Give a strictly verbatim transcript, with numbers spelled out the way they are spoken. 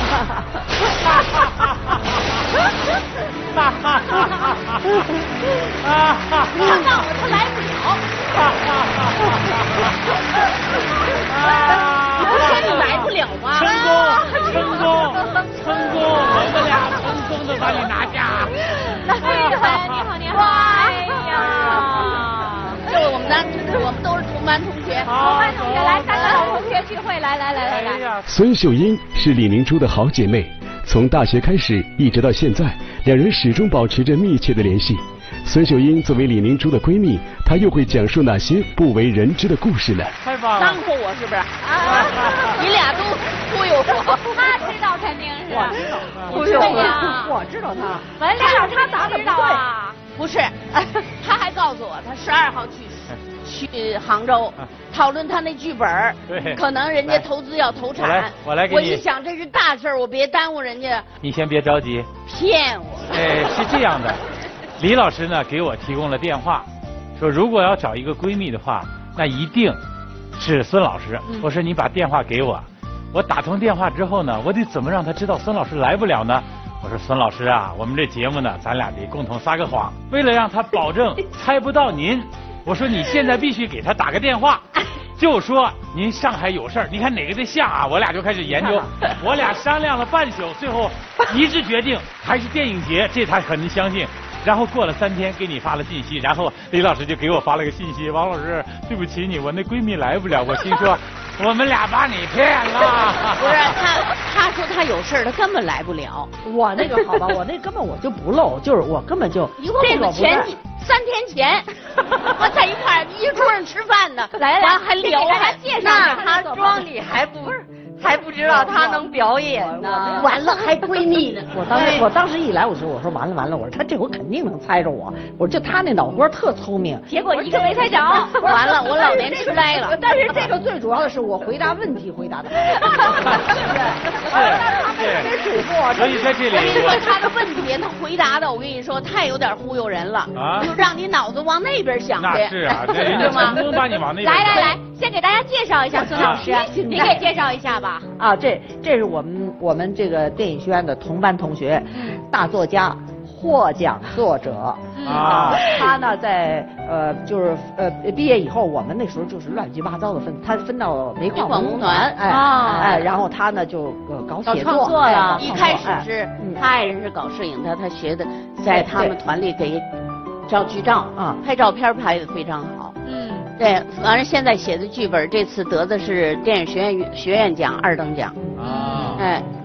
告诉他来不了。不是你来不了吗？ 成功，成功，成功！我们俩成功的把你拿下。 哎呀，你好，你好！哎呀，这是我们的，我们都是同班同学，同班同学来三个老同学聚会，来来来来来。 孙秀英是李明珠的好姐妹，从大学开始一直到现在，两人始终保持着密切的联系。孙秀英作为李明珠的闺蜜，她又会讲述哪些不为人知的故事呢？ 太棒了！ 当过我是不是？啊，你俩都忽悠我。 他知道肯定是。 我知道， 不是我， 我知道他。 完了，他咋知道啊？ 不是，他还告诉我，他十二号去去杭州讨论他那剧本， 对， 可能人家投资要投产。 我来，我来给你。 我一想这是大事，我别耽误人家。 你先别着急。 骗我。 哎，是这样的。李老师呢给我提供了电话，说如果要找一个闺蜜的话，那一定是孙老师。嗯、我说你把电话给我，我打通电话之后呢，我得怎么让他知道孙老师来不了呢？我说孙老师啊，我们这节目呢，咱俩得共同撒个谎，为了让他保证猜不到您，我说你现在必须给他打个电话，就说您上海有事儿，你看哪个的像啊？我俩就开始研究，我俩商量了半宿，最后一致决定还是电影节，这他很相信。然后过了三天给你发了信息，然后李老师就给我发了个信息，王老师对不起你，我那闺蜜来不了。我心说我们俩把你骗了。 不是他，他说他有事，他根本来不了。 我那个好吧，我那根本我就不漏，就是我根本就这个前三天前我在一块儿一桌上吃饭呢， 来来还聊还介绍， 那他庄里还不还不知道他能表演呢， 完了还闺蜜呢。 我当时我当时一来我说我说完了完了，我说他这回肯定能猜着我，我说这他那脑瓜特聪明， 结果一个没猜着， 完了我老年痴呆了。 但是这个最主要的是我回答问题回答的，对不对？ 对， 水货。 所以在这里， 我跟你说他的问题，他回答的，我跟你说太有点忽悠人了，啊，就让你脑子往那边想去。 那是啊，这人家成功把你往那边。 来来来，先给大家介绍一下孙老师，你给介绍一下吧。 啊，这这是我们我们这个电影学院的同班同学，大作家。获奖作者啊，他呢在呃就是呃毕业以后，我们那时候就是乱七八糟的分，他分到煤矿文工团，哎哎，然后他呢就呃搞写作了。一开始是他爱人是搞摄影的，他学的在他们团里给照剧照啊，拍照片拍的非常好。嗯，对，完了现在写的剧本，这次得的是电影学院学院奖二等奖。啊，哎。